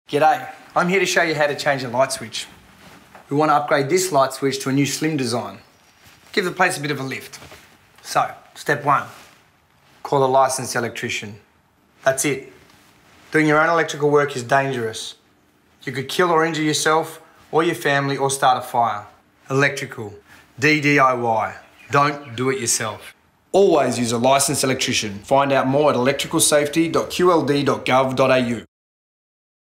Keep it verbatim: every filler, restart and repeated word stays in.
G'day, I'm here to show you how to change a light switch. We want to upgrade this light switch to a new slim design. Give the place a bit of a lift. So, step one, call a licensed electrician. That's it. Doing your own electrical work is dangerous. You could kill or injure yourself or your family or start a fire. Electrical, D D I Y. Don't do it yourself. Always use a licensed electrician. Find out more at electrical safety dot q l d dot gov dot a u.